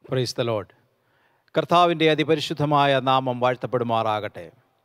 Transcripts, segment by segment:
Praise the Lord. കർത്താവിൻ്റെ അതിപരിശുദ്ധമായ നാമം വാഴ്ത്തപ്പെടുമാറാകട്ടെ.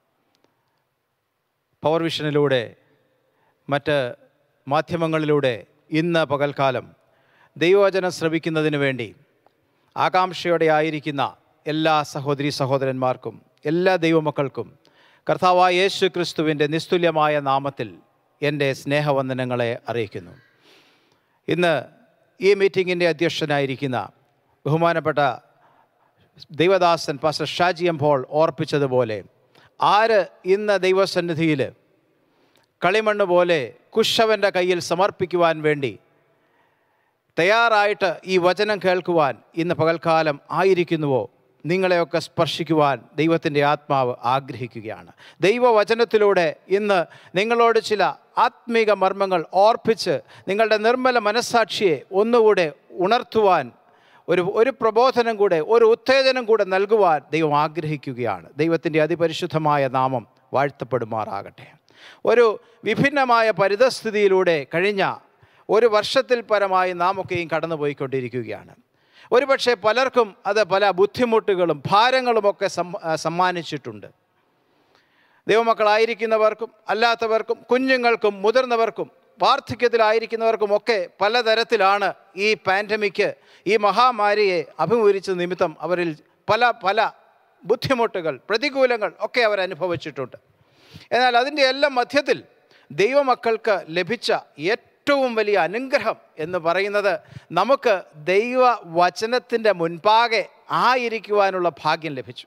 പവർ വിഷനിലൂടെ മറ്റ് മാധ്യമങ്ങളിലൂടെ ഇന്ന് പകൽക്കാലം ദൈവവചനം ശ്രവിക്കുന്നതിന് വേണ്ടി ആകാംക്ഷയോടെ ആയിരിക്കുന്ന എല്ലാ സഹോദരീ സഹോദരന്മാർക്കും എല്ലാ ദൈവമക്കൾക്കും കർത്താവായ യേശു ക്രിസ്തുവിൻ്റെ നിസ്തുല്യമായ നാമത്തിൽ എൻ്റെ സ്നേഹവന്ദനങ്ങളെ അറിയിക്കുന്നു. ഇന്ന് ഈ മീറ്റിങ്ങിൻ്റെ അധ്യക്ഷനായിരിക്കുന്ന ബഹുമാനപ്പെട്ട ദൈവദാസൻ പാസ്റ്റർ ഷാജി എം പോൾ ഓർപ്പിച്ചതുപോലെ, ആര് ഇന്ന് ദൈവസന്നിധിയിൽ കളിമണ്ണ് പോലെ കുശവൻ്റെ കയ്യിൽ സമർപ്പിക്കുവാൻ വേണ്ടി തയ്യാറായിട്ട് ഈ വചനം കേൾക്കുവാൻ ഇന്ന് പകൽക്കാലം ആയിരിക്കുന്നുവോ, നിങ്ങളെയൊക്കെ സ്പർശിക്കുവാൻ ദൈവത്തിൻ്റെ ആത്മാവ് ആഗ്രഹിക്കുകയാണ്. ദൈവവചനത്തിലൂടെ ഇന്ന് നിങ്ങളോട് ചില ആത്മീക മർമ്മങ്ങൾ ഓർപ്പിച്ച് നിങ്ങളുടെ നിർമ്മല മനസ്സാക്ഷിയെ ഒന്നുകൂടെ ഉണർത്തുവാൻ ഒരു പ്രബോധനം കൂടെ, ഒരു ഉത്തേജനം കൂടെ നൽകുവാൻ ദൈവം ആഗ്രഹിക്കുകയാണ്. ദൈവത്തിൻ്റെ അതിപരിശുദ്ധമായ നാമം വാഴ്ത്തപ്പെടുമാറാകട്ടെ. ഒരു വിഭിന്നമായ പരിതസ്ഥിതിയിലൂടെ കഴിഞ്ഞ ഒരു വർഷത്തിൽ പരമായി നാം ഒക്കെയും കടന്നു പോയിക്കൊണ്ടിരിക്കുകയാണ്. ഒരുപക്ഷെ പലർക്കും അത് പല ബുദ്ധിമുട്ടുകളും ഭാരങ്ങളുമൊക്കെ സമ്മാനിച്ചിട്ടുണ്ട്. ദൈവമക്കളായിരിക്കുന്നവർക്കും അല്ലാത്തവർക്കും, കുഞ്ഞുങ്ങൾക്കും മുതിർന്നവർക്കും വാർദ്ധക്യത്തിലായിരിക്കുന്നവർക്കുമൊക്കെ പലതരത്തിലാണ് ഈ പാൻഡമിക്, ഈ മഹാമാരിയെ അഭിമുഖീകരിച്ച നിമിത്തം അവരിൽ പല ബുദ്ധിമുട്ടുകൾ, പ്രതികൂലങ്ങൾ ഒക്കെ അവരനുഭവിച്ചിട്ടുണ്ട്. എന്നാൽ അതിൻ്റെ എല്ലാം മധ്യത്തിൽ ദൈവമക്കൾക്ക് ലഭിച്ച ഏറ്റവും വലിയ അനുഗ്രഹം എന്ന് പറയുന്നത് നമുക്ക് ദൈവവചനത്തിൻ്റെ മുൻപാകെ ആയിരിക്കുവാനുള്ള ഭാഗ്യം ലഭിച്ചു.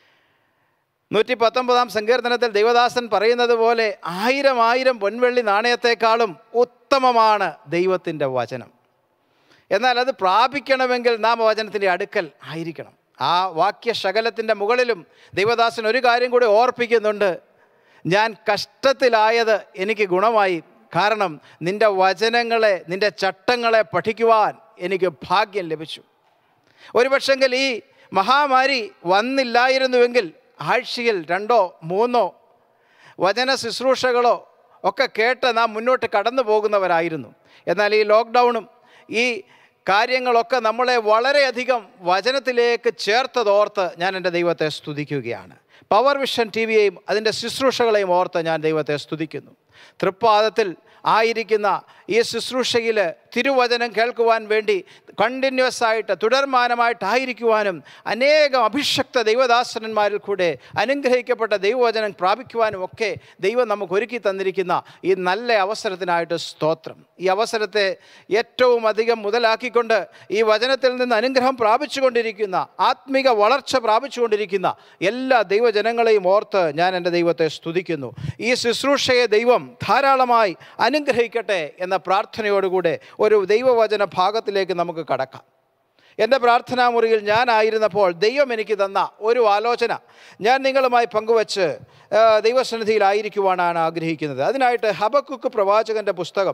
119-ാം സങ്കീർത്തനത്തിൽ ദൈവദാസൻ പറയുന്നത് പോലെ 1000 പൊൻവെള്ളി നാണയത്തെക്കാളും ഉത്തമമാണ് ദൈവത്തിൻ്റെ വചനം. എന്നാൽ അത് പ്രാപിക്കണമെങ്കിൽ നാം വചനത്തിൻ്റെ അടുക്കൽ ആയിരിക്കണം. ആ വാക്യശകലത്തിൻ്റെ മുകളിലും ദൈവദാസൻ ഒരു കാര്യം കൂടി ഓർപ്പിക്കുന്നുണ്ട്: ഞാൻ കഷ്ടത്തിലായത് എനിക്ക് ഗുണമായി, കാരണം നിൻ്റെ വചനങ്ങളെ, നിൻ്റെ ചട്ടങ്ങളെ പഠിക്കുവാൻ എനിക്ക് ഭാഗ്യം ലഭിച്ചു. ഒരുപക്ഷെങ്കിൽ ഈ മഹാമാരി വന്നില്ലായിരുന്നുവെങ്കിൽ ആഴ്ചയിൽ 2-3 വചന ശുശ്രൂഷകളോ ഒക്കെ കേട്ട് നാം മുന്നോട്ട് കടന്നു പോകുന്നവരായിരുന്നു. എന്നാൽ ഈ ലോക്ക്ഡൗണും ഈ കാര്യങ്ങളൊക്കെ നമ്മളെ വളരെയധികം വചനത്തിലേക്ക് ചേർത്തതോർത്ത് ഞാൻ എൻ്റെ ദൈവത്തെ സ്തുതിക്കുകയാണ്. പവർ വിഷൻ ടി വിയെയും അതിൻ്റെ ശുശ്രൂഷകളെയും ഓർത്ത് ഞാൻ ദൈവത്തെ സ്തുതിക്കുന്നു. തൃപ്പാദത്തിൽ ആയിരിക്കുന്ന ഈ ശുശ്രൂഷയിൽ തിരുവചനം കേൾക്കുവാൻ വേണ്ടി കണ്ടിന്യൂസ് ആയിട്ട് തുടർമാനമായിട്ടായിരിക്കുവാനും അനേകം അഭിഷക്ത ദൈവദാസന്മാരിൽ കൂടെ അനുഗ്രഹിക്കപ്പെട്ട ദൈവവചനം പ്രാപിക്കുവാനും ഒക്കെ ദൈവം നമുക്ക് ഒരുക്കി തന്നിരിക്കുന്ന ഈ നല്ല അവസരത്തിനായിട്ട് സ്തോത്രം. ഈ അവസരത്തെ ഏറ്റവും അധികം മുതലാക്കിക്കൊണ്ട് ഈ വചനത്തിൽ നിന്ന് അനുഗ്രഹം പ്രാപിച്ചുകൊണ്ടിരിക്കുന്ന, ആത്മീക വളർച്ച പ്രാപിച്ചുകൊണ്ടിരിക്കുന്ന എല്ലാ ദൈവജനങ്ങളെയും ഓർത്ത് ഞാൻ എൻ്റെ ദൈവത്തെ സ്തുതിക്കുന്നു. ഈ ശുശ്രൂഷയെ ദൈവം ധാരാളമായി അനുഗ്രഹിക്കട്ടെ എന്ന പ്രാർത്ഥനയോടുകൂടെ ഒരു ദൈവവചന ഭാഗത്തിലേക്ക് നമുക്ക് കടക്കാം. എൻ്റെ പ്രാർത്ഥനാ മുറിയിൽ ഞാനായിരുന്നപ്പോൾ ദൈവം എനിക്ക് തന്ന ഒരു ആലോചന ഞാൻ നിങ്ങളുമായി പങ്കുവച്ച് ദൈവസന്നിധിയിലായിരിക്കുവാനാണ് ആഗ്രഹിക്കുന്നത്. അതിനായിട്ട് ഹബക്കുക്ക് പ്രവാചകൻ്റെ പുസ്തകം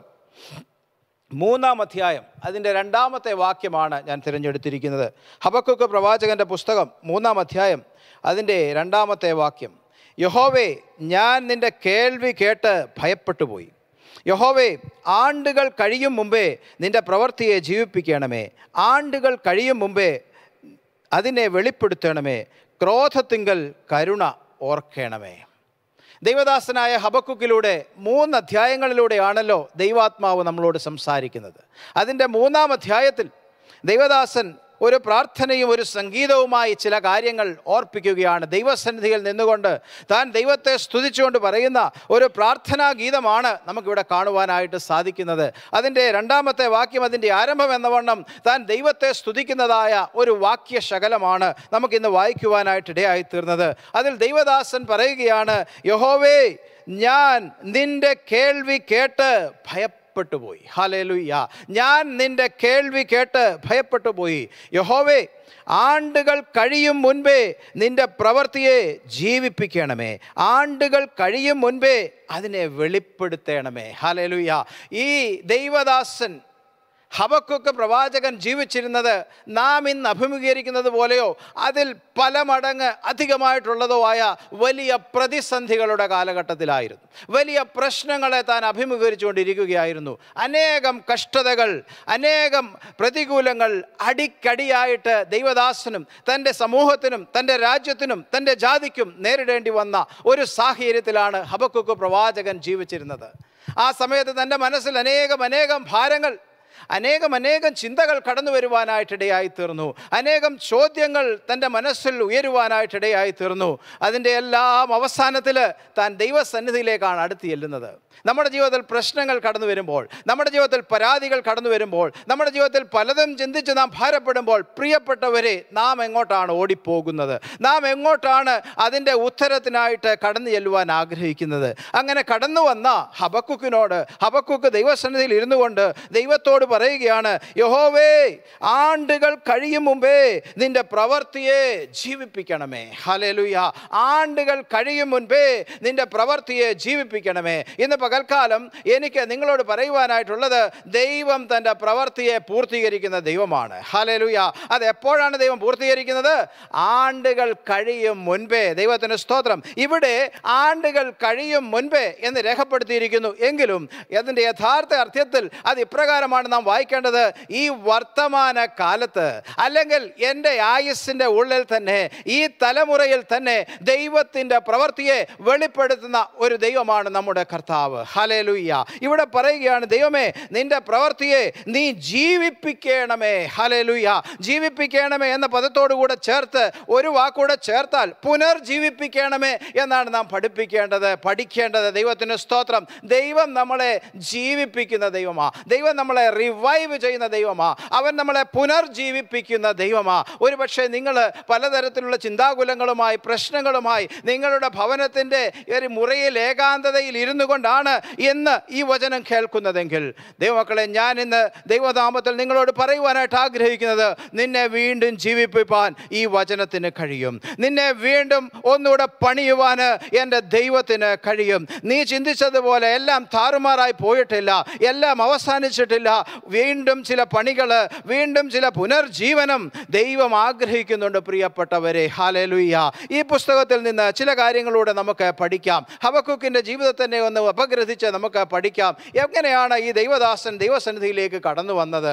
3-ാം അധ്യായം അതിൻ്റെ 2-ാമത്തെ വാക്യമാണ് ഞാൻ തിരഞ്ഞെടുത്തിരിക്കുന്നത്. ഹബക്കുക്ക് പ്രവാചകൻ്റെ പുസ്തകം 3-ാം അധ്യായം അതിൻ്റെ 2-ാമത്തെ വാക്യം: യഹോവേ, ഞാൻ നിൻ്റെ കേൾവി കേട്ട് ഭയപ്പെട്ടുപോയി. യഹോവേ, ആണ്ടുകൾ കഴിയും മുമ്പേ നിൻ്റെ പ്രവൃത്തിയെ ജീവിപ്പിക്കണമേ. ആണ്ടുകൾ കഴിയും മുമ്പേ അതിനെ വെളിപ്പെടുത്തണമേ. ക്രോധത്തിങ്കൽ കരുണ ഓർക്കണമേ. ദൈവദാസനായ ഹബക്കുക്കിലൂടെ 3 അധ്യായങ്ങളിലൂടെയാണല്ലോ ദൈവാത്മാവ് നമ്മളോട് സംസാരിക്കുന്നത്. അതിൻ്റെ 3-ാം അധ്യായത്തിൽ ദൈവദാസൻ ഒരു പ്രാർത്ഥനയും ഒരു സംഗീതവുമായി ചില കാര്യങ്ങൾ ഓർപ്പിക്കുകയാണ്. ദൈവസന്നിധിയിൽ നിന്നുകൊണ്ട് താൻ ദൈവത്തെ സ്തുതിച്ചുകൊണ്ട് പറയുന്ന ഒരു പ്രാർത്ഥനാ ഗീതമാണ് നമുക്കിവിടെ കാണുവാനായിട്ട് സാധിക്കുന്നത്. അതിൻ്റെ 2-ാമത്തെ വാക്യം, അതിൻ്റെ ആരംഭം എന്നവണ്ണം താൻ ദൈവത്തെ സ്തുതിക്കുന്നതായ ഒരു വാക്യശകലമാണ് നമുക്കിന്ന് വായിക്കുവാനായിട്ട് ഇടയായിത്തീർന്നത്. അതിൽ ദൈവദാസൻ പറയുകയാണ്: യഹോവേ, ഞാൻ നിൻ്റെ കേൾവി കേട്ട് ഭയപ്പെട്ടുപോയി. ഹല്ലേലൂയ. ഞാൻ നിൻ്റെ കേൾവി കേട്ട് ഭയപ്പെട്ടുപോയി. യഹോവേ, ആണ്ടുകൾ കഴിയും മുൻപേ നിൻ്റെ പ്രവൃത്തിയെ ജീവിപ്പിക്കണമേ. ആണ്ടുകൾ കഴിയും മുൻപേ അതിനെ വെളിപ്പെടുത്തണമേ. ഹല്ലേലൂയ. ഈ ദൈവദാസൻ ഹബക്കൂക്ക് പ്രവാചകൻ ജീവിച്ചിരുന്നത് നാം ഇന്ന് അഭിമുഖീകരിക്കുന്നത് പോലെയോ അതിൽ പല മടങ്ങ് അധികമായിട്ടുള്ളതോ ആയ വലിയ പ്രതിസന്ധികളുടെ കാലഘട്ടത്തിലായിരുന്നു. വലിയ പ്രശ്നങ്ങളെ താൻ അഭിമുഖീകരിച്ചുകൊണ്ടിരിക്കുകയായിരുന്നു. അനേകം കഷ്ടതകൾ, അനേകം പ്രതികൂലങ്ങൾ അടിക്കടിയായിട്ട് ദൈവദാസനും തൻ്റെ സമൂഹത്തിനും തൻ്റെ രാജ്യത്തിനും തൻ്റെ ജാതിക്കും നേരിടേണ്ടി വന്ന ഒരു സാഹചര്യത്തിലാണ് ഹബക്കൂക്ക് പ്രവാചകൻ ജീവിച്ചിരുന്നത്. ആ സമയത്ത് തൻ്റെ മനസ്സിൽ അനേകം ഭാരങ്ങൾ, അനേകം ചിന്തകൾ കടന്നു വരുവാനായിട്ടിടയായി തീർന്നു. അനേകം ചോദ്യങ്ങൾ തൻ്റെ മനസ്സിൽ ഉയരുവാനായിട്ടിടയായി തീർന്നു. അതിൻ്റെ എല്ലാം അവസാനത്തിൽ താൻ ദൈവസന്നിധിയിലേക്കാണ് അടുത്ത് ചെല്ലുന്നത്. നമ്മുടെ ജീവിതത്തിൽ പ്രശ്നങ്ങൾ കടന്നു വരുമ്പോൾ, നമ്മുടെ ജീവിതത്തിൽ പരാതികൾ കടന്നു വരുമ്പോൾ, നമ്മുടെ ജീവിതത്തിൽ പലതും ചിന്തിച്ച് നാം ഭാരപ്പെടുമ്പോൾ, പ്രിയപ്പെട്ടവരെ, നാം എങ്ങോട്ടാണ് ഓടിപ്പോകുന്നത്? നാം എങ്ങോട്ടാണ് അതിൻ്റെ ഉത്തരത്തിനായിട്ട് കടന്നു ചെല്ലുവാൻ ആഗ്രഹിക്കുന്നത്? അങ്ങനെ കടന്നു വന്ന ഹബക്കൂക്ക് ദൈവസന്നിധിയിൽ ഇരുന്നു കൊണ്ട് ദൈവത്തോട് പറയുകയാണ്, യഹോവേ, ആണ്ടുകൾ കഴിയും മുമ്പേ നിന്റെ പ്രവൃത്തിയെ ജീവിപ്പിക്കണമേ. ഹല്ലേലൂയ. ആണ്ടുകൾ കഴിയും മുൻപേ നിന്റെ പ്രവൃത്തിയെ ജീവിപ്പിക്കണമേ. ഇന്ന് പകൽക്കാലം എനിക്ക് നിങ്ങളോട് പറയുവാനായിട്ടുള്ളത്, ദൈവം തൻ്റെ പ്രവൃത്തിയെ പൂർത്തീകരിക്കുന്ന ദൈവമാണ്. ഹല്ലേലൂയ. അത് എപ്പോഴാണ് ദൈവം പൂർത്തീകരിക്കുന്നത്? ആണ്ടുകൾ കഴിയും മുൻപേ. ദൈവത്തിന് സ്തോത്രം. ഇവിടെ ആണ്ടുകൾ കഴിയും മുൻപേ എന്ന് രേഖപ്പെടുത്തിയിരിക്കുന്നു. എങ്കിലും അതിൻ്റെ യഥാർത്ഥ അർത്ഥത്തിൽ അത് ഇപ്രകാരമാണ് നാം വായിക്കേണ്ടത്: ഈ വർത്തമാന കാലത്ത്, അല്ലെങ്കിൽ എൻ്റെ ആയുസ്സിൻ്റെ ഉള്ളിൽ തന്നെ, ഈ തലമുറയിൽ തന്നെ ദൈവത്തിൻ്റെ പ്രവൃത്തിയെ വെളിപ്പെടുത്തുന്ന ഒരു ദൈവമാണ് നമ്മുടെ കർത്താവ്. ഹല്ലേലൂയ. ഇവിടെ പറയുകയാണ്, ദൈവമേ, നിന്റെ പ്രവൃത്തിയെ നീ ജീവിപ്പിക്കണമേ. ഹല്ലേലൂയ. ജീവിപ്പിക്കണമേ എന്ന പദത്തോടുകൂടെ ചേർത്ത് ഒരു വാക്കൂടെ ചേർത്താൽ പുനർജീവിപ്പിക്കണമേ എന്നാണ് നാം പഠിക്കേണ്ടത്. ദൈവത്തിന് സ്തോത്രം. ദൈവം നമ്മളെ ജീവിപ്പിക്കുന്ന ദൈവമാ. ദൈവം നമ്മളെ റിവൈവ് ചെയ്യുന്ന ദൈവമാ. അവൻ നമ്മളെ പുനർജീവിപ്പിക്കുന്ന ദൈവമാ. ഒരു പക്ഷേ നിങ്ങൾ പലതരത്തിലുള്ള ചിന്താകുലങ്ങളുമായി, പ്രശ്നങ്ങളുമായി നിങ്ങളുടെ ഭവനത്തിൻ്റെ ഒരു മുറിയിൽ ഏകാന്തതയിൽ ഇരുന്നു കൊണ്ടാണ് ഇന്ന് ഈ വചനം കേൾക്കുന്നതെങ്കിൽ, ദൈവമക്കളെ, ഞാൻ ഇന്ന് ദൈവനാമത്തിൽ നിങ്ങളോട് പറയുവാനായിട്ട് ആഗ്രഹിക്കുന്നത്, നിന്നെ വീണ്ടും ജീവിപ്പിക്കാൻ ഈ വചനത്തിന് കഴിയും. നിന്നെ വീണ്ടും ഒന്നുകൂടെ പണിയുവാൻ എൻ്റെ ദൈവത്തിന് കഴിയും. നീ ചിന്തിച്ചതുപോലെ എല്ലാം താറുമാറായി പോയിട്ടില്ല, എല്ലാം അവസാനിച്ചിട്ടില്ല. വീണ്ടും ചില പണികൾ, വീണ്ടും ചില പുനർജീവനം ദൈവം ആഗ്രഹിക്കുന്നുണ്ട്. പ്രിയപ്പെട്ടവരെ, ഹല്ലേലൂയ. ഈ പുസ്തകത്തിൽ നിന്ന് ചില കാര്യങ്ങളൂടെ നമുക്ക് പഠിക്കാം. ഹബക്കൂക്കിൻ്റെ ജീവിതത്തിനെ ഒന്ന് അപഗ്രഥിച്ച് നമുക്ക് പഠിക്കാം. എങ്ങനെയാണ് ഈ ദൈവദാസൻ ദൈവസന്നിധിയിലേക്ക് കടന്നു വന്നത്?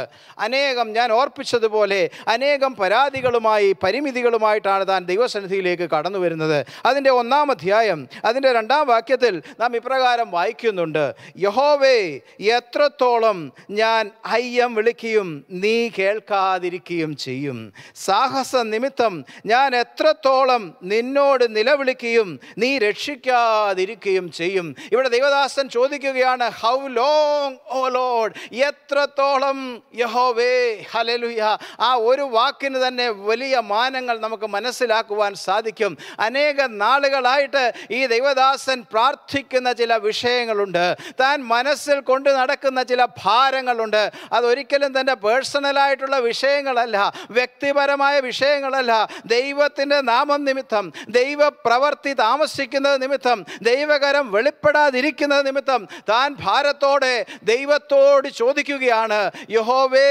ഞാൻ ഓർപ്പിച്ചതുപോലെ അനേകം പരാതികളുമായി, പരിമിതികളുമായിട്ടാണ് താൻ ദൈവസന്നിധിയിലേക്ക് കടന്നു വരുന്നത്. അതിൻ്റെ 1-ാം അധ്യായം അതിൻ്റെ 2-ാം വാക്യത്തിൽ നാം ഇപ്രകാരം വായിക്കുന്നുണ്ട്: യഹോവേ, എത്രത്തോളം ഞാൻ അയ്യം വിളിക്കുകയും നീ കേൾക്കാതിരിക്കുകയും ചെയ്യും. സാഹസ നിമിത്തം ഞാൻ എത്രത്തോളം നിന്നോട് നിലവിളിക്കുകയും നീ രക്ഷിക്കാതിരിക്കുകയും ചെയ്യും. ഇവിടെ ദൈവദാസൻ ചോദിക്കുകയാണ്, ഹൗ ലോങ് ഓ ലോർഡ്? എത്രത്തോളം യഹോവേ. ഹല്ലേലൂയ. ആ ഒരു വാക്കിന് തന്നെ വലിയ മാനങ്ങൾ നമുക്ക് മനസ്സിലാക്കുവാൻ സാധിക്കും. അനേക നാളുകളായിട്ട് ഈ ദൈവദാസൻ പ്രാർത്ഥിക്കുന്ന ചില വിഷയങ്ങളുണ്ട്. താൻ മനസ്സിൽ കൊണ്ട് നടക്കുന്ന ചില ഭാരങ്ങളുണ്ട്. അതൊരിക്കലും തൻ്റെ പേഴ്സണലായിട്ടുള്ള വിഷയങ്ങളല്ല, വ്യക്തിപരമായ വിഷയങ്ങളല്ല. ദൈവത്തിൻ്റെ നാമം നിമിത്തം, ദൈവപ്രവർത്തി താമസിക്കുന്നത് നിമിത്തം, ദൈവകരം വെളിപ്പെടാതിരിക്കുന്നത് നിമിത്തം താൻ ഭാരത്തോടെ ദൈവത്തോട് ചോദിക്കുകയാണ്, യഹോവേ,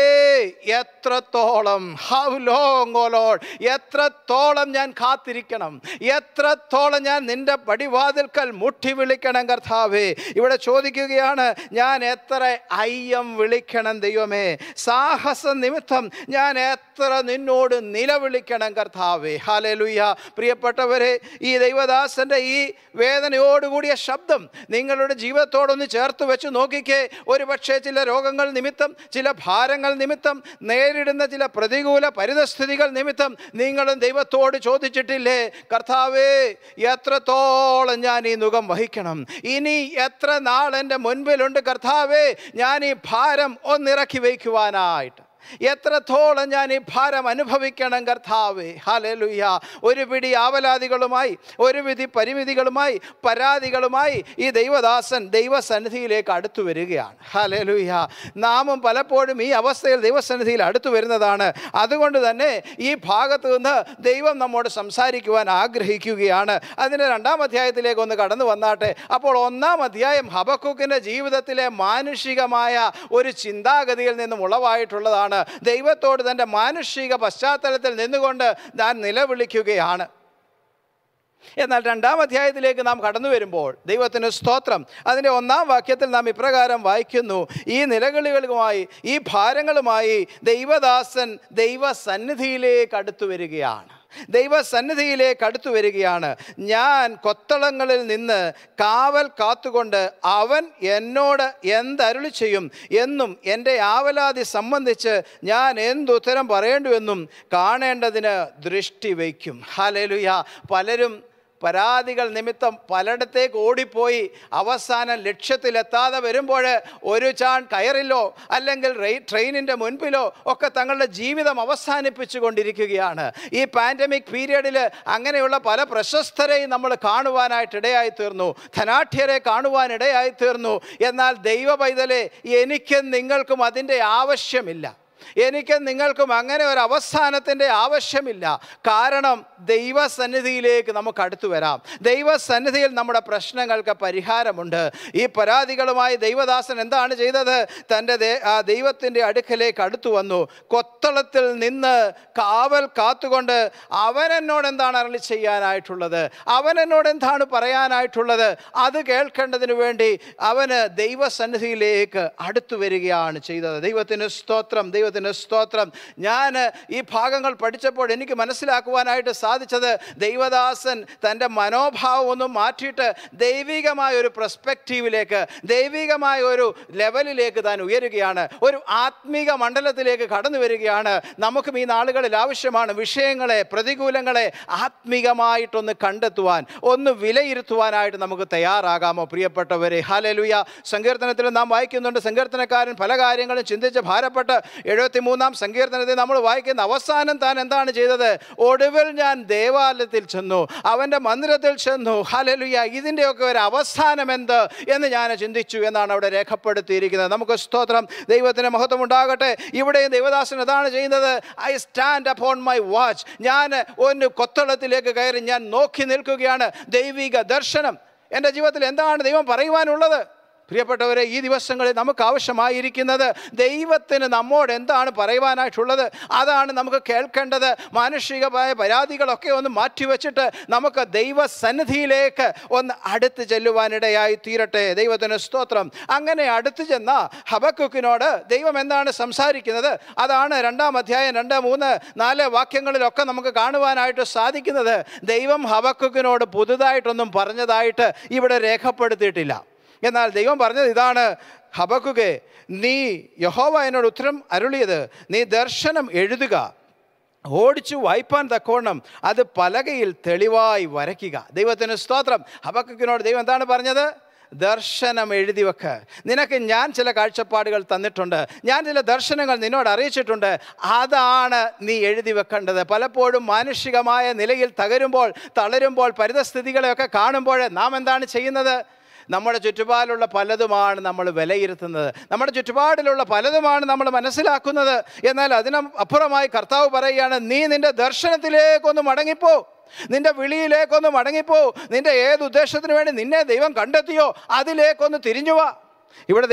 എത്രത്തോളം? How long O Lord? എത്രത്തോളം ഞാൻ കാത്തിരിക്കണം? എത്രത്തോളം ഞാൻ നിന്റെ പടിവാതിൽക്കൽ മുട്ടി വിളിക്കണം കർത്താവേ? ഇവിടെ ചോദിക്കുകയാണ്, ഞാൻ എത്ര അയ്യം വിളിക്കണം ദൈവമേ? സാഹസ നിമിത്തം ഞാൻ എത്ര നിന്നോട് നിലവിളിക്കണം കർത്താവേ? ഹല്ലേലൂയ. പ്രിയപ്പെട്ടവരെ, ഈ ദൈവദാസന്റെ ഈ വേദനയോടുകൂടിയ ശബ്ദം നിങ്ങളുടെ ജീവിതത്തോടൊന്ന് ചേർത്ത് വെച്ച് നോക്കിക്കേ. ഒരു പക്ഷേ ചില രോഗങ്ങൾ നിമിത്തം, ചില ഭാരങ്ങൾ നിമിത്തം, നേരിടുന്ന ചില പ്രതികൂല പരിതസ്ഥിതികൾ നിമിത്തം നിങ്ങളും ദൈവത്തോട് ചോദിച്ചിട്ടില്ലേ, കർത്താവേ, എത്രത്തോളം ഞാൻ ഈ നുകം വഹിക്കണം? ഇനി എത്ര നാൾ എൻ്റെ മുൻപിലുണ്ട് കർത്താവേ, ഞാൻ ഈ ഭാരം ഒന്നിറക്കി വയ്ക്കുവാനായിട്ട്? എത്രത്തോളം ഞാൻ ഈ ഭാരം അനുഭവിക്കണം കർത്താവേ. ഹല്ലേലൂയ. ഒരു പിടി ആവലാദികളുമായി, ഒരു വിധി പരിമിതികളുമായി, പരാതികളുമായി ഈ ദൈവദാസൻ ദൈവസന്നിധിയിലേക്ക് അടുത്തു വരികയാണ്. ഹല്ലേലൂയ. നാമും പലപ്പോഴും ഈ അവസ്ഥയിൽ ദൈവസന്നിധിയിൽ അടുത്തു വരുന്നതാണ്. അതുകൊണ്ട് തന്നെ ഈ ഭാഗത്ത് നിന്ന് ദൈവം നമ്മോട് സംസാരിക്കുവാൻ ആഗ്രഹിക്കുകയാണ്. അതിൻ്റെ 2-ാം അധ്യായത്തിലേക്ക് ഒന്ന് കടന്നു വന്നാട്ടെ. അപ്പോൾ 1-ാം അധ്യായം ഹബക്കൂക്കിൻ്റെ ജീവിതത്തിലെ മാനുഷികമായ ഒരു ചിന്താഗതിയിൽ നിന്നും ഉളവായിട്ടുള്ളതാണ്. ദൈവത്തോട് തൻ്റെ മാനുഷിക പശ്ചാത്തലത്തിൽ നിന്നുകൊണ്ട് താൻ നിലവിളിക്കുകയാണ്. എന്നാൽ 2-ാം അധ്യായത്തിലേക്ക് നാം കടന്നു വരുമ്പോൾ ദൈവത്തിന് സ്തോത്രം, അതിൻ്റെ 1-ാം വാക്യത്തിൽ നാം ഇപ്രകാരം വായിക്കുന്നു: ഈ നിലവിളികളുമായി, ഈ ഭാരങ്ങളുമായി ദൈവദാസൻ ദൈവസന്നിധിയിലേക്ക് അടുത്തു വരികയാണ്. ദൈവസന്നിധിയിലേക്ക് അടുത്തു വരികയാണ്. ഞാൻ കൊത്തളങ്ങളിൽ നിന്ന് കാവൽ കാത്തുകൊണ്ട് അവൻ എന്നോട് എന്തരുളി ചെയ്യും എന്നും എൻ്റെ ആവലാതി സംബന്ധിച്ച് ഞാൻ എന്തുത്തരം പറയേണ്ടുവെന്നും കാണേണ്ടതിന് ദൃഷ്ടി വയ്ക്കും. ഹല്ലേലൂയ. പലരും പരാതികൾ നിമിത്തം പലയിടത്തേക്ക് ഓടിപ്പോയി അവസാനം ലക്ഷ്യത്തിലെത്താതെ വരുമ്പോൾ ഒരു ചാൺ കയറിലോ അല്ലെങ്കിൽ ട്രെയിനിൻ്റെ മുൻപിലോ ഒക്കെ തങ്ങളുടെ ജീവിതം അവസാനിപ്പിച്ചു കൊണ്ടിരിക്കുകയാണ്. ഈ പാൻഡമിക് പീരിയഡിൽ അങ്ങനെയുള്ള പല പ്രശസ്തരെയും നമ്മൾ കാണുവാനായിട്ടിടയായി തീർന്നു, ധനാഢ്യരെ കാണുവാനിടയായി തീർന്നു. എന്നാൽ ദൈവ പൈതലേ, എനിക്കും നിങ്ങൾക്കും അതിൻ്റെ ആവശ്യമില്ല. എനിക്ക് നിങ്ങൾക്കും അങ്ങനെ ഒരു അവസാനത്തിൻ്റെ ആവശ്യമില്ല. കാരണം ദൈവസന്നിധിയിലേക്ക് നമുക്ക് അടുത്തു വരാം. ദൈവസന്നിധിയിൽ നമ്മുടെ പ്രശ്നങ്ങൾക്ക് പരിഹാരമുണ്ട്. ഈ പരാതികളുമായി ദൈവദാസൻ എന്താണ് ചെയ്തത്? തൻ്റെ ദൈവത്തിൻ്റെ അടുക്കലേക്ക് അടുത്തു വന്നു. കൊത്തളത്തിൽ നിന്ന് കാവൽ കാത്തുകൊണ്ട് അവൻ എന്നോട് എന്താണ് അരുളി ചെയ്യാനായിട്ടുള്ളത്, അവൻ എന്നോട് എന്താണ് പറയാനായിട്ടുള്ളത്, അത് കേൾക്കേണ്ടതിന് വേണ്ടി അവന് ദൈവസന്നിധിയിലേക്ക് അടുത്തു വരികയാണ് ചെയ്തത്. ദൈവത്തിന് സ്തോത്രം, ദൈവത്തിന് സ്തോത്രം. ഞാൻ ഈ ഭാഗങ്ങൾ പഠിച്ചപ്പോൾ എനിക്ക് മനസ്സിലാക്കുവാനായിട്ട് സാധിച്ചത്, ദൈവദാസൻ തൻ്റെ മനോഭാവം ഒന്നും മാറ്റിയിട്ട് ദൈവികമായ ഒരു പെർസ്പെക്റ്റീവിലേക്ക്, ദൈവികമായ ഒരു ലെവലിലേക്ക് താൻ ഉയരുകയാണ്. ഒരു ആത്മീക മണ്ഡലത്തിലേക്ക് കടന്നു വരികയാണ്. നമുക്കും ഈ നാളുകളിൽ ആവശ്യമാണ് വിഷയങ്ങളെ, പ്രതികൂലങ്ങളെ ആത്മീകമായിട്ടൊന്ന് കണ്ടെത്തുവാൻ, ഒന്ന് വിലയിരുത്തുവാനായിട്ട് നമുക്ക് തയ്യാറാകാമോ പ്രിയപ്പെട്ടവരെ? ഹല്ലേലൂയ. സങ്കീർത്തനത്തിൽ നാം വായിക്കുന്നുണ്ട്, സങ്കീർത്തനക്കാരൻ പല കാര്യങ്ങളും ചിന്തിച്ച് ഭാരപ്പെട്ട് 73-ാം സങ്കീർത്തനത്തിൽ നമ്മൾ വായിക്കുന്ന അവസാനം താൻ എന്താണ് ചെയ്തത്? ഒടുവിൽ ഞാൻ ദേവാലയത്തിൽ ചെന്നു, അവൻ്റെ മന്ദിരത്തിൽ ചെന്നു. ഹല്ലേലൂയ. ഇതിൻ്റെയൊക്കെ ഒരു അവസാനം എന്ത് എന്ന് ഞാൻ ചിന്തിച്ചു എന്നാണ് അവിടെ രേഖപ്പെടുത്തിയിരിക്കുന്നത്. നമുക്ക് സ്തോത്രം, ദൈവത്തിന് മഹത്വം ഉണ്ടാകട്ടെ. ഇവിടെ ദൈവദാസൻ എന്താണ് ചെയ്യുന്നത്? I stand upon my watch. ഞാൻ ഒരു കൊത്തളത്തിലേക്ക് കയറി ഞാൻ നോക്കി നിൽക്കുകയാണ്. ദൈവിക ദർശനം എൻ്റെ ജീവിതത്തിൽ എന്താണ് ദൈവം പറയുവാനുള്ളത്? പ്രിയപ്പെട്ടവരെ, ഈ ദിവസങ്ങളിൽ നമുക്ക് ആവശ്യമായിരിക്കുന്നത് ദൈവത്തിന് നമ്മോട് എന്താണ് പറയുവാനായിട്ടുള്ളത്, അതാണ് നമുക്ക് കേൾക്കേണ്ടത്. മാനുഷികമായ പരാതികളൊക്കെ ഒന്ന് മാറ്റിവെച്ചിട്ട് നമുക്ക് ദൈവസന്നിധിയിലേക്ക് ഒന്ന് അടുത്ത് ചെല്ലുവാനിടയായി തീരട്ടെ. ദൈവത്തിന് സ്തോത്രം. അങ്ങനെ അടുത്ത് ചെന്ന ഹബക്കൂക്കിനോട് ദൈവം എന്താണ് സംസാരിക്കുന്നത്? അതാണ് 2-ാം അധ്യായം 2, 3, 4 വാക്യങ്ങളിലൊക്കെ നമുക്ക് കാണുവാനായിട്ട് സാധിക്കുന്നത്. ദൈവം ഹബക്കൂക്കിനോട് പുതുതായിട്ടൊന്നും പറഞ്ഞതായിട്ട് ഇവിടെ രേഖപ്പെടുത്തിയിട്ടില്ല. എന്നാൽ ദൈവം പറഞ്ഞത് ഇതാണ്: ഹബക്കൂക്കേ, നീ യഹോവ എന്നോട് ഉത്തരം അരുളിയത്, നീ ദർശനം എഴുതുക, ഓടിച്ചു വായിപ്പാൻ തക്കോണം അത് പലകയിൽ തെളിവായി വരയ്ക്കുക. ദൈവത്തിന് സ്തോത്രം. ഹബക്കൂക്കിനോട് ദൈവം എന്താണ് പറഞ്ഞത്? ദർശനം എഴുതി വെക്ക്. നിനക്ക് ഞാൻ ചില കാഴ്ചപ്പാടുകൾ തന്നിട്ടുണ്ട്, ഞാൻ ചില ദർശനങ്ങൾ നിന്നോട് അറിയിച്ചിട്ടുണ്ട്, അതാണ് നീ എഴുതി വെക്കേണ്ടത്. പലപ്പോഴും മാനുഷികമായ നിലയിൽ തകരുമ്പോൾ, തളരുമ്പോൾ, പരിതസ്ഥിതികളെയൊക്കെ കാണുമ്പോൾ നാം എന്താണ് ചെയ്യുന്നത്? നമ്മുടെ ചുറ്റുപാടിലുള്ള പലതുമാണ് നമ്മൾ വിലയിരുത്തുന്നത്, നമ്മുടെ ചുറ്റുപാടിലുള്ള പലതുമാണ് നമ്മൾ മനസ്സിലാക്കുന്നത്. എന്നാൽ അതിനപ്പുറമായി കർത്താവ് പറയുകയാണ്, നീ നിൻ്റെ ദർശനത്തിലേക്കൊന്ന് മടങ്ങിപ്പോ, നിൻ്റെ വിളിയിലേക്കൊന്ന് മടങ്ങിപ്പോ. നിൻ്റെ ഏത് ഉദ്ദേശത്തിന് വേണ്ടി നിന്നെ ദൈവം കണ്ടെത്തിയോ അതിലേക്കൊന്ന് തിരിഞ്ഞുവാ. ഇവിടെ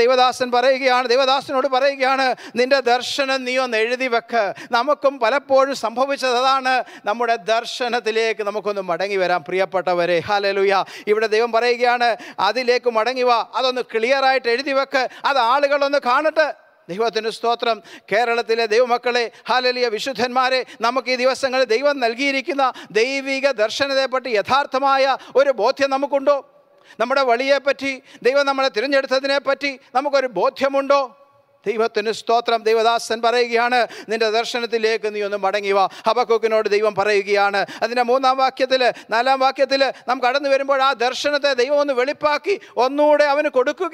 ദൈവദാസനോട് പറയുകയാണ്, നിന്റെ ദർശനം നീ ഒന്ന് എഴുതി വെക്ക്. നമുക്കും പലപ്പോഴും സംഭവിച്ചത് അതാണ്. നമ്മുടെ ദർശനത്തിലേക്ക് നമുക്കൊന്ന് മടങ്ങി വരാം പ്രിയപ്പെട്ടവരെ. ഹല്ലേലൂയ. ഇവിടെ ദൈവം പറയുകയാണ്, അതിലേക്ക് മടങ്ങി വാ, അതൊന്ന് ക്ലിയറായിട്ട് എഴുതി വെക്ക്, അത് ആളുകളൊന്ന് കാണട്ടെ. ദൈവത്തിന് സ്തോത്രം. കേരളത്തിലെ ദൈവമക്കളെ, ഹല്ലേലൂയ, വിശുദ്ധന്മാരെ, നമുക്ക് ഈ ദിവസങ്ങളിൽ ദൈവം നൽകിയിരിക്കുന്ന ദൈവിക ദർശനത്തെപ്പറ്റി യഥാർത്ഥമായ ഒരു ബോധ്യം നമുക്കുണ്ടോ? നമ്മുടെ വഴിയെപ്പറ്റി, ദൈവം നമ്മളെ തിരഞ്ഞെടുത്തതിനെപ്പറ്റി നമുക്കൊരു ബോധ്യമുണ്ടോ? ദൈവത്തിന് സ്തോത്രം. ദൈവദാസൻ പറയുകയാണ്, നിന്റെ ദർശനത്തിലേക്ക് നീ ഒന്ന് മടങ്ങി വാ. ഹബക്കൂക്കിനോട് ദൈവം പറയുകയാണ്. അതിൻ്റെ 3-ാം വാക്യത്തിൽ, 4-ാം വാക്യത്തിൽ നാം കടന്നു വരുമ്പോൾ ആ ദർശനത്തെ ദൈവം ഒന്ന് വെളിപ്പാക്കി ഒന്നുകൂടെ അവന് കൊടുക്കുകയാണ്.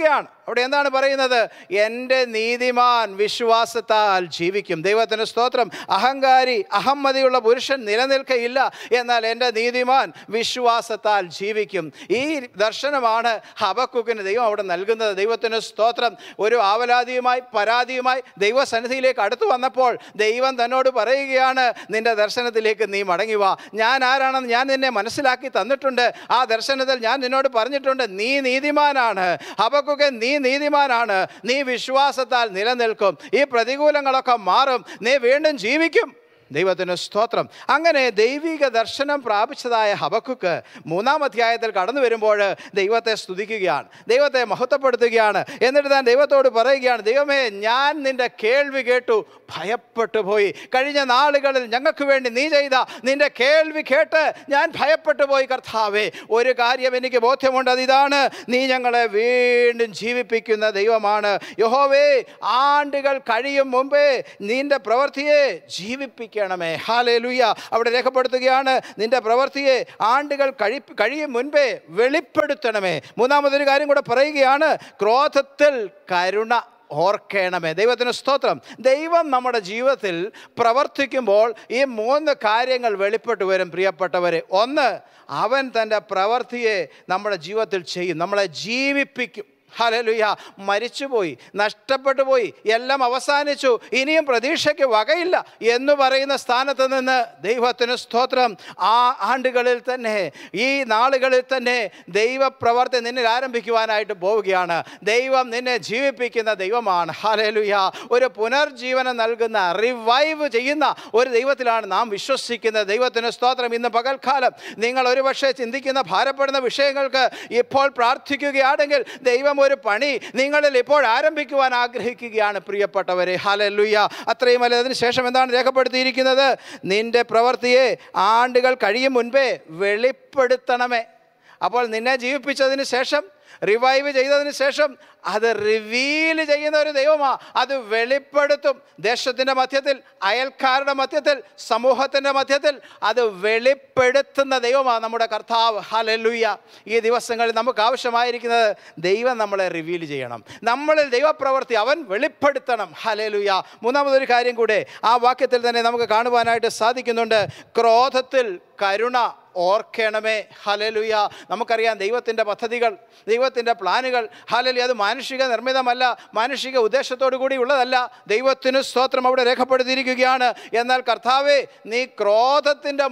അവിടെ എന്താണ് പറയുന്നത്? എൻ്റെ നീതിമാൻ വിശ്വാസത്താൽ ജീവിക്കും. ദൈവത്തിന് സ്തോത്രം. അഹങ്കാരി അഹമ്മതിയുള്ള പുരുഷൻ നിലനിൽക്കയില്ല, എന്നാൽ എൻ്റെ നീതിമാൻ വിശ്വാസത്താൽ ജീവിക്കും. ഈ ദർശനമാണ് ഹബക്കൂക്കിന് ദൈവം അവിടെ നൽകുന്നത്. ദൈവത്തിന് സ്തോത്രം. ഒരു ആവലാതിയുമായി പരാതിയുമായി ദൈവസന്നിധിയിലേക്ക് അടുത്തു വന്നപ്പോൾ ദൈവം തന്നോട് പറയുകയാണ്, നിൻ്റെ ദർശനത്തിലേക്ക് നീ മടങ്ങി വാ. ഞാൻ ആരാണെന്ന് ഞാൻ നിന്നെ മനസ്സിലാക്കി തന്നിട്ടുണ്ട്. ആ ദർശനത്തിൽ ഞാൻ നിന്നോട് പറഞ്ഞിട്ടുണ്ട്, നീ നീതിമാനാണ്. ഹബക്കൂക്കേ, നീ നീതിമാനാണ്. നീ വിശ്വാസത്താൽ നിലനിൽക്കും. ഈ പ്രതികൂലങ്ങളൊക്കെ മാറും. നീ വീണ്ടും ജീവിക്കും. ദൈവത്തിന് സ്തോത്രം. അങ്ങനെ ദൈവിക ദർശനം പ്രാപിച്ചതായ ഹബക്കൂക്ക് 3-ാം അധ്യായത്തിൽ കടന്നു വരുമ്പോൾ ദൈവത്തെ സ്തുതിക്കുകയാണ്, ദൈവത്തെ മഹത്വപ്പെടുത്തുകയാണ്. എന്നിട്ട് താൻ ദൈവത്തോട് പറയുകയാണ്, ദൈവമേ, ഞാൻ നിൻ്റെ കേൾവി കേട്ടു, ഭയപ്പെട്ടു പോയി. കഴിഞ്ഞ നാളുകളിൽ ഞങ്ങൾക്ക് വേണ്ടി നീ ചെയ്ത നിൻ്റെ കേൾവി കേട്ട് ഞാൻ ഭയപ്പെട്ടു പോയി. കർത്താവേ, ഒരു കാര്യം എനിക്ക് ബോധ്യമുണ്ട്, അതിതാണ്, നീ ഞങ്ങളെ വീണ്ടും ജീവിപ്പിക്കുന്ന ദൈവമാണ്. യഹോവേ, ആണ്ടുകൾ കഴിയും മുമ്പേ നിൻ്റെ പ്രവൃത്തിയെ ജീവിപ്പിക്കണമേ. ഹല്ലേലൂയ. അവിടെ രേഖപ്പെടുത്തുകയാണ്, നിൻ്റെ പ്രവൃത്തിയെ ആണ്ടുകൾ കഴിയും മുൻപേ വെളിപ്പെടുത്തണമേ. മൂന്നാമതൊരു കാര്യം കൂടെ പറയുകയാണ്, ക്രോധത്തിൽ കരുണ ഓർക്കണമേ. ദൈവത്തിന് സ്തോത്രം. ദൈവം നമ്മുടെ ജീവിതത്തിൽ പ്രവർത്തിക്കുമ്പോൾ ഈ 3 കാര്യങ്ങൾ വെളിപ്പെട്ടു വരും പ്രിയപ്പെട്ടവരെ. ഒന്ന്, അവൻ തൻ്റെ പ്രവൃത്തിയെ നമ്മുടെ ജീവിതത്തിൽ ചെയ്യും, നമ്മളെ ജീവിപ്പിക്കും. ഹല്ലേലൂയ. മരിച്ചുപോയി, നഷ്ടപ്പെട്ടു പോയി, എല്ലാം അവസാനിച്ചു, ഇനിയും പ്രതീക്ഷയ്ക്ക് വകയില്ല എന്ന് പറയുന്ന സ്ഥാനത്ത് നിന്ന് ദൈവത്തിന് സ്തോത്രം, ആ ആണ്ടുകളിൽ തന്നെ, ഈ നാളുകളിൽ തന്നെ ദൈവപ്രവർത്തി നിന്നിൽ ആരംഭിക്കുവാനായിട്ട് പോവുകയാണ്. ദൈവം നിന്നെ ജീവിപ്പിക്കുന്ന ദൈവമാണ്. ഹല്ലേലൂയ. ഒരു പുനർജീവനം നൽകുന്ന, റിവൈവ് ചെയ്യുന്ന ഒരു ദൈവത്തിലാണ് നാം വിശ്വസിക്കുന്നത്. ദൈവത്തിന് സ്തോത്രം. ഇന്ന് പകൽക്കാലം നിങ്ങൾ ഒരുപക്ഷെ ചിന്തിക്കുന്ന ഭാരപ്പെടുന്ന വിഷയങ്ങൾക്ക് ഇപ്പോൾ പ്രാർത്ഥിക്കുകയാണെങ്കിൽ ദൈവം ഒരു പണി നിങ്ങളിൽ ഇപ്പോൾ ആരംഭിക്കുവാൻ ആഗ്രഹിക്കുകയാണ് പ്രിയപ്പെട്ടവരെ. ഹല്ലേലൂയ. അത്രയുമല്ല, അതിന് ശേഷം എന്താണ് രേഖപ്പെടുത്തിയിരിക്കുന്നത്? നിന്റെ പ്രവൃത്തിയെ ആണ്ടുകൾ കഴിയും മുൻപേ വെളിപ്പെടുത്തണമേ. അപ്പോൾ നിന്നെ ജീവിപ്പിച്ചതിന് ശേഷം, റിവൈവ് ചെയ്തതിന് ശേഷം അത് റിവീൽ ചെയ്യുന്ന ഒരു ദൈവമാണ്. അത് വെളിപ്പെടുത്തും. ദേശത്തിൻ്റെ മധ്യത്തിൽ, അയൽക്കാരുടെ മധ്യത്തിൽ, സമൂഹത്തിൻ്റെ മധ്യത്തിൽ അത് വെളിപ്പെടുത്തുന്ന ദൈവമാണ് നമ്മുടെ കർത്താവ്. ഹല്ലേലൂയ. ഈ ദിവസങ്ങളിൽ നമുക്ക് ആവശ്യമായിരിക്കുന്നത് ദൈവം നമ്മളെ റിവീൽ ചെയ്യണം, നമ്മളിൽ ദൈവപ്രവൃത്തി അവൻ വെളിപ്പെടുത്തണം. ഹല്ലേലൂയ. മൂന്നാമതൊരു കാര്യം കൂടെ ആ വാക്യത്തിൽ തന്നെ നമുക്ക് കാണുവാനായിട്ട് സാധിക്കുന്നുണ്ട്, ക്രോധത്തിൽ കരുണ ഓർക്കണമേ. ഹല്ലേലൂയ. നമുക്കറിയാം ദൈവത്തിൻ്റെ പദ്ധതികൾ, ദൈവത്തിൻ്റെ പ്ലാനുകൾ, ഹല്ലേലൂയ, അത് മാനുഷിക നിർമ്മിതമല്ല, മാനുഷിക ഉദ്ദേശത്തോടു കൂടി ഉള്ളതല്ല. ദൈവത്തിന് സ്തോത്രം അവിടെ രേഖപ്പെടുത്തിയിരിക്കുകയാണ്. എന്നാൽ കർത്താവേ, നീ ക്രോധത്തിൻ്റെ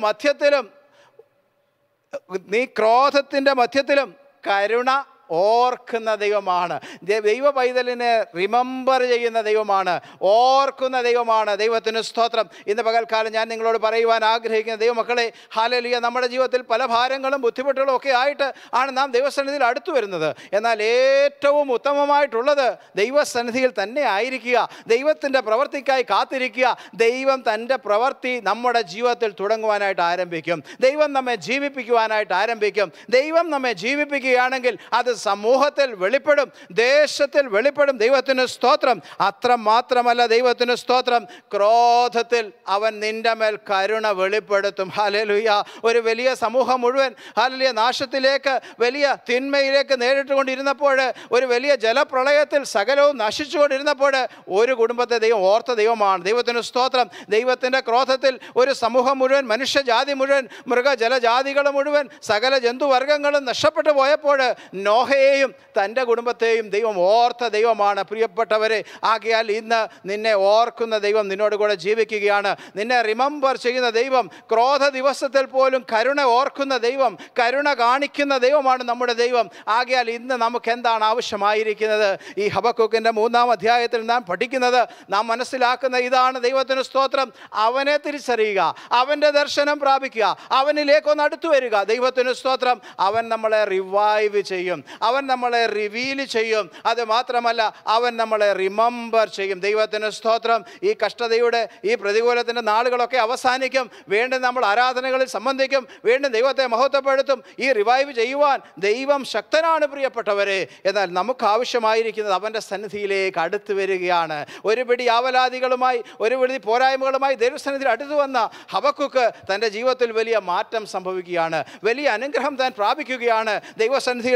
മധ്യത്തിലും കരുണ ഓർക്കുന്ന ദൈവമാണ്. ദൈവ പൈതലിനെ റിമെമ്പർ ചെയ്യുന്ന ദൈവമാണ്, ഓർക്കുന്ന ദൈവമാണ്. ദൈവത്തിന് സ്തോത്രം. ഇന്ന് പകൽക്കാലം ഞാൻ നിങ്ങളോട് പറയുവാൻ ആഗ്രഹിക്കുന്ന ദൈവമക്കളെ, ഹല്ലേലൂയ, നമ്മുടെ ജീവിതത്തിൽ പല ഭാരങ്ങളും ബുദ്ധിമുട്ടുകളും ഒക്കെ ആയിട്ട് ആണ് നാം ദൈവസന്നിധിയിൽ അടുത്തു വരുന്നത്. എന്നാൽ ഏറ്റവും ഉത്തമമായിട്ടുള്ളത് ദൈവസന്നിധിയിൽ തന്നെ ആയിരിക്കുക, ദൈവത്തിൻ്റെ പ്രവൃത്തിക്കായി കാത്തിരിക്കുക. ദൈവം തൻ്റെ പ്രവൃത്തി നമ്മുടെ ജീവിതത്തിൽ തുടങ്ങുവാനായിട്ട് ആരംഭിക്കും. ദൈവം നമ്മെ ജീവിപ്പിക്കുവാനായിട്ട് ആരംഭിക്കും. ദൈവം നമ്മെ ജീവിപ്പിക്കുകയാണെങ്കിൽ അത് സമൂഹത്തിൽ വെളിപ്പെടും, ദേശത്തിൽ വെളിപ്പെടും. ദൈവത്തിന് സ്തോത്രം. അത്ര മാത്രമല്ല, ദൈവത്തിന് സ്തോത്രം, ക്രോധത്തിൽ അവൻ നിന്റെ മേൽ കരുണ വെളിപ്പെടുത്തും. ഹല്ലേലൂയ. ഒരു വലിയ സമൂഹം മുഴുവൻ ഹല്ലേലൂയ നാശത്തിലേക്ക്, വലിയ തിന്മയിലേക്ക് നേരിട്ടുകൊണ്ടിരുന്നപ്പോൾ, ഒരു വലിയ ജലപ്രളയത്തിൽ സകലവും നശിച്ചുകൊണ്ടിരുന്നപ്പോൾ ഒരു കുടുംബത്തെ ദൈവം ഓർത്ത ദൈവമാണ്. ദൈവത്തിന് സ്തോത്രം. ദൈവത്തിൻ്റെ ക്രോധത്തിൽ ഒരു സമൂഹം മുഴുവൻ, മനുഷ്യജാതി മുഴുവൻ, മൃഗജലജാതികൾ മുഴുവൻ, സകല ജന്തുവർഗ്ഗങ്ങളും നഷ്ടപ്പെട്ടു പോയപ്പോൾ നോഹയെയും തൻ്റെ കുടുംബത്തെയും ദൈവം ഓർത്ത ദൈവമാണ് പ്രിയപ്പെട്ടവരെ. ആകയാൽ ഇന്ന് നിന്നെ ഓർക്കുന്ന ദൈവം നിന്നോട് കൂടെ ജീവിക്കുകയാണ്. നിന്നെ റിമെമ്പർ ചെയ്യുന്ന ദൈവം, ക്രോധ ദിവസത്തിൽ പോലും കരുണ ഓർക്കുന്ന ദൈവം, കരുണ കാണിക്കുന്ന ദൈവമാണ് നമ്മുടെ ദൈവം. ആകയാൽ ഇന്ന് നമുക്ക് എന്താണ് ആവശ്യമായിരിക്കുന്നത്? ഈ ഹബക്കൂക്കിൻ്റെ 3-ാം അധ്യായത്തിൽ നാം പഠിക്കുന്നത്, നാം മനസ്സിലാക്കുന്ന ഇതാണ്. ദൈവത്തിന് സ്തോത്രം. അവനെ തിരിച്ചറിയുക, അവൻ്റെ ദർശനം പ്രാപിക്കുക, അവനിലേക്കൊന്ന് അടുത്തു വരിക. ദൈവത്തിന് സ്തോത്രം. അവൻ നമ്മളെ റിവൈവ് ചെയ്യും, അവൻ നമ്മളെ റിവീൽ ചെയ്യും. അത് മാത്രമല്ല, അവൻ നമ്മളെ റിമെമ്പർ ചെയ്യും. ദൈവത്തിന് സ്തോത്രം. ഈ കഷ്ടതയുടെ, ഈ പ്രതികൂലത്തിൻ്റെ നാളുകളൊക്കെ അവസാനിക്കും. വീണ്ടും നമ്മൾ ആരാധനകളിൽ സംബന്ധിക്കും, വീണ്ടും ദൈവത്തെ മഹത്വപ്പെടുത്തും. ഈ റിവൈവ് ചെയ്യുവാൻ ദൈവം ശക്തനാണ് പ്രിയപ്പെട്ടവരെ. എന്നാൽ നമുക്ക് ആവശ്യമായിരിക്കുന്നത് അവൻ്റെ സന്നിധിയിലേക്ക് അടുത്ത് വരികയാണ്. ഒരു പിടി ആവലാദികളുമായി, ഒരു പിടി പോരായ്മകളുമായി ദൈവസന്നിധിയിൽ അടുത്തു വന്ന ഹബക്കൂക്ക് തൻ്റെ ജീവിതത്തിൽ വലിയ മാറ്റം സംഭവിക്കുകയാണ്, വലിയ അനുഗ്രഹം താൻ പ്രാപിക്കുകയാണ്. ദൈവസന്നിധിയിൽ നിന്ന്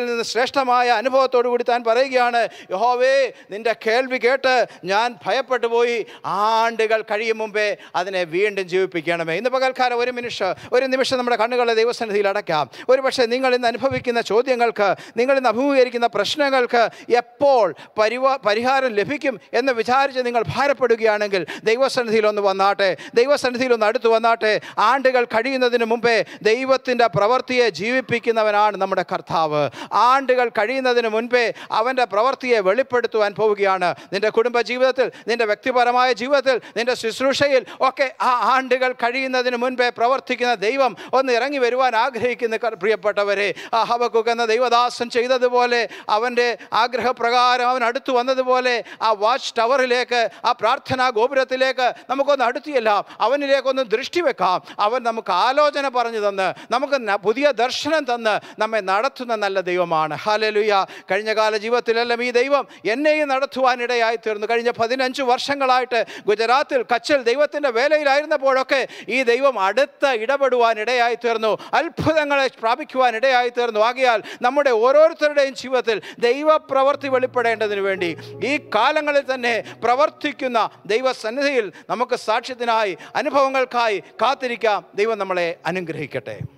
ശ്രേഷ്ഠമായ അനുഭവത്തോടു കൂടി താൻ പറയുകയാണ്, യഹോവേ നിൻ്റെ കേൾവി കേട്ട് ഞാൻ ഭയപ്പെട്ടു പോയി, ആണ്ടുകൾ കഴിയും മുമ്പേ അതിനെ വീണ്ടും ജീവിപ്പിക്കണമേ. ഇന്ന് പകൽക്കാലം ഒരു നിമിഷം നമ്മുടെ കണ്ണുകളെ ദൈവസന്നിധിയിൽ അടയ്ക്കാം. ഒരു പക്ഷേ നിങ്ങൾ ഇന്ന് അനുഭവിക്കുന്ന ചോദ്യങ്ങൾക്ക്, നിങ്ങൾ ഇന്ന് അഭിമുഖീകരിക്കുന്ന പ്രശ്നങ്ങൾക്ക് എപ്പോൾ പരിഹാരം ലഭിക്കും എന്ന് വിചാരിച്ച് നിങ്ങൾ ഭാരപ്പെടുകയാണെങ്കിൽ ദൈവസന്നിധിയിലൊന്ന് വന്നാട്ടെ, ദൈവസന്നിധിയിലൊന്ന് അടുത്ത് വന്നാട്ടെ. ആണ്ടുകൾ കഴിയുന്നതിന് മുമ്പേ ദൈവത്തിൻ്റെ പ്രവൃത്തിയെ ജീവിപ്പിക്കുന്നവനാണ് നമ്മുടെ കർത്താവ്. ആണ്ടുകൾ കഴിയുന്നതിന് മുൻപേ അവൻ്റെ പ്രവൃത്തിയെ വെളിപ്പെടുത്തുവാൻ പോവുകയാണ്. നിൻ്റെ കുടുംബ ജീവിതത്തിൽ, നിൻ്റെ വ്യക്തിപരമായ ജീവിതത്തിൽ, നിൻ്റെ ശുശ്രൂഷയിൽ ഒക്കെ ആ ആണ്ടുകൾ കഴിയുന്നതിന് മുൻപേ പ്രവർത്തിക്കുന്ന ദൈവം ഒന്ന് ഇറങ്ങി വരുവാൻ ആഗ്രഹിക്കുന്ന പ്രിയപ്പെട്ടവരെ, ആ ഹബക്കൂക്ക് എന്ന ദൈവദാസൻ ചെയ്തതുപോലെ, അവൻ്റെ ആഗ്രഹപ്രകാരം അവൻ അടുത്തു വന്നതുപോലെ ആ വാച്ച് ടവറിലേക്ക്, ആ പ്രാർത്ഥനാ ഗോപുരത്തിലേക്ക് നമുക്കൊന്ന് അടുത്തിയെല്ലാം അവനിലേക്കൊന്ന് ദൃഷ്ടി വെക്കാം. അവൻ നമുക്ക് ആലോചന പറഞ്ഞു തന്ന്, നമുക്ക് പുതിയ ദർശനം തന്ന് നമ്മെ നടത്തുന്ന നല്ല ദൈവമാണ്. ഹല്ലേലൂയ. കഴിഞ്ഞ കാല ജീവിതത്തിലെല്ലാം ഈ ദൈവം എന്നെയും നടത്തുവാനിടയായി തീർന്നു. കഴിഞ്ഞ 15 വർഷങ്ങളായിട്ട് ഗുജറാത്തിൽ, കച്ചിൽ ദൈവത്തിൻ്റെ വേലയിലായിരുന്നപ്പോഴൊക്കെ ഈ ദൈവം അടുത്ത് ഇടപെടുവാനിടയായി തീർന്നു, അത്ഭുതങ്ങളെ പ്രാപിക്കുവാനിടയായി തീർന്നു. ആകയാൽ നമ്മുടെ ഓരോരുത്തരുടെയും ജീവിതത്തിൽ ദൈവപ്രവൃത്തി വെളിപ്പെടേണ്ടതിന് വേണ്ടി ഈ കാലങ്ങളിൽ തന്നെ പ്രവർത്തിക്കുന്ന ദൈവസന്നിധിയിൽ നമുക്ക് സാക്ഷ്യത്തിനായി, അനുഭവങ്ങൾക്കായി കാത്തിരിക്കാം. ദൈവം നമ്മളെ അനുഗ്രഹിക്കട്ടെ.